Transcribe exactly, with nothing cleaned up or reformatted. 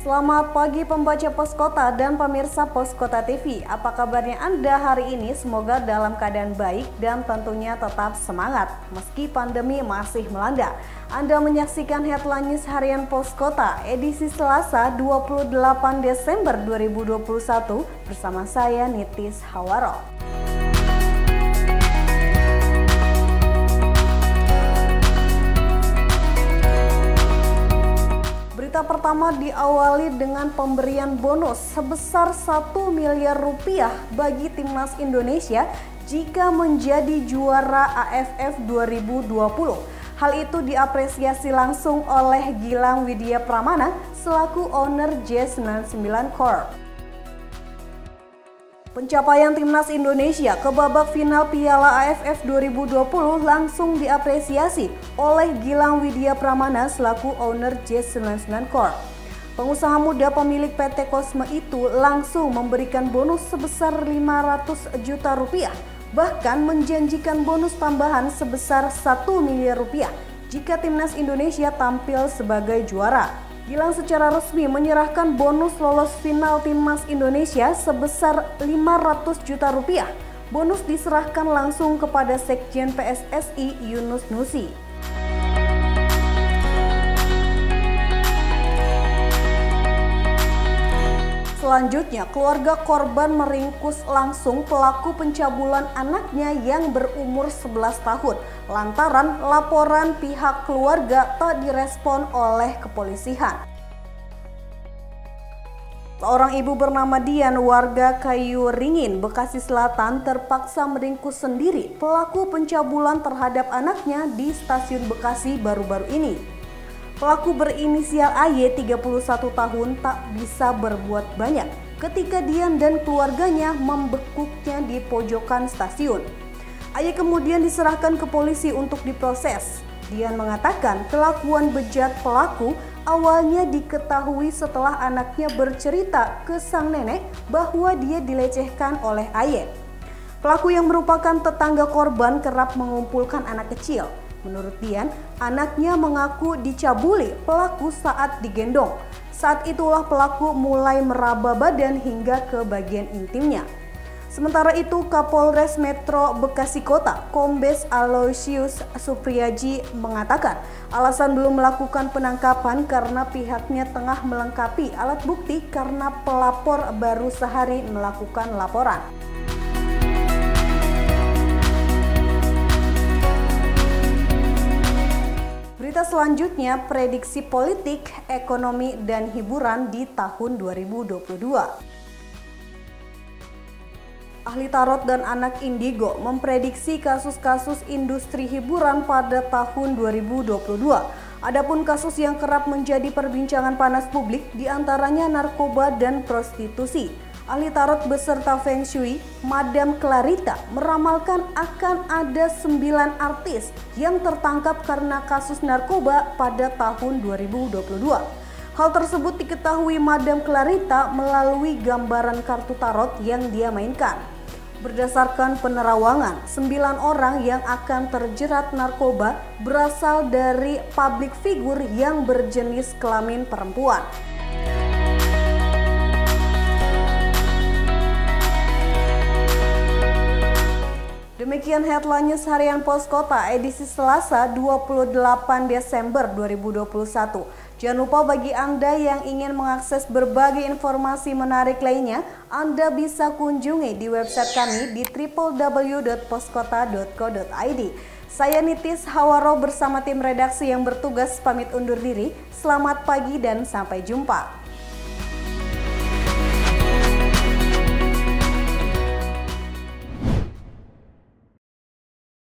Selamat pagi pembaca Pos Kota dan pemirsa Pos Kota T V. Apa kabarnya Anda hari ini? Semoga dalam keadaan baik dan tentunya tetap semangat meski pandemi masih melanda. Anda menyaksikan Headline News Harian Pos Kota edisi Selasa dua puluh delapan Desember dua ribu dua puluh satu bersama saya Nitis Hawaro. Berita pertama diawali dengan pemberian bonus sebesar satu miliar rupiah bagi Timnas Indonesia jika menjadi juara A F F dua ribu dua puluh. Hal itu diapresiasi langsung oleh Gilang Widya Pramana selaku owner J sembilan sembilan Corp. Pencapaian Timnas Indonesia ke babak final Piala A F F dua ribu dua puluh langsung diapresiasi oleh Gilang Widya Pramana selaku owner J sembilan sembilan Corp. Pengusaha muda pemilik P T Cosme itu langsung memberikan bonus sebesar lima ratus juta rupiah, bahkan menjanjikan bonus tambahan sebesar satu miliar rupiah jika Timnas Indonesia tampil sebagai juara. Gilang secara resmi menyerahkan bonus lolos final Timnas Indonesia sebesar lima ratus juta rupiah. Bonus diserahkan langsung kepada Sekjen P S S I Yunus Nusi. Selanjutnya, keluarga korban meringkus langsung pelaku pencabulan anaknya yang berumur sebelas tahun lantaran laporan pihak keluarga tak direspon oleh kepolisian. Seorang ibu bernama Dian, warga Kayu Ringin, Bekasi Selatan, terpaksa meringkus sendiri pelaku pencabulan terhadap anaknya di stasiun Bekasi baru-baru ini. Pelaku berinisial A Y, tiga puluh satu tahun, tak bisa berbuat banyak ketika Dian dan keluarganya membekuknya di pojokan stasiun. A Y kemudian diserahkan ke polisi untuk diproses. Dian mengatakan kelakuan bejat pelaku awalnya diketahui setelah anaknya bercerita ke sang nenek bahwa dia dilecehkan oleh A Y. Pelaku yang merupakan tetangga korban kerap mengumpulkan anak kecil. Menurut Dian, anaknya mengaku dicabuli pelaku saat digendong. Saat itulah pelaku mulai meraba badan hingga ke bagian intimnya. Sementara itu, Kapolres Metro Bekasi Kota, Kombes Aloysius Supriyaji mengatakan alasan belum melakukan penangkapan karena pihaknya tengah melengkapi alat bukti karena pelapor baru sehari melakukan laporan. Berita selanjutnya, prediksi politik, ekonomi, dan hiburan di tahun dua ribu dua puluh dua. Ahli tarot dan anak indigo memprediksi kasus-kasus industri hiburan pada tahun dua ribu dua puluh dua. Adapun kasus yang kerap menjadi perbincangan panas publik diantaranya narkoba dan prostitusi. Ahli tarot beserta Feng Shui, Madam Clarita, meramalkan akan ada sembilan artis yang tertangkap karena kasus narkoba pada tahun dua ribu dua puluh dua. Hal tersebut diketahui Madam Clarita melalui gambaran kartu tarot yang dia mainkan. Berdasarkan penerawangan, sembilan orang yang akan terjerat narkoba berasal dari publik figur yang berjenis kelamin perempuan. Demikian Headline News Harian Pos Kota edisi Selasa dua puluh delapan Desember dua ribu dua puluh satu. Jangan lupa bagi Anda yang ingin mengakses berbagai informasi menarik lainnya, Anda bisa kunjungi di website kami di w w w dot poskota dot co dot i d. Saya Nitis Hawaro bersama tim redaksi yang bertugas pamit undur diri. Selamat pagi dan sampai jumpa.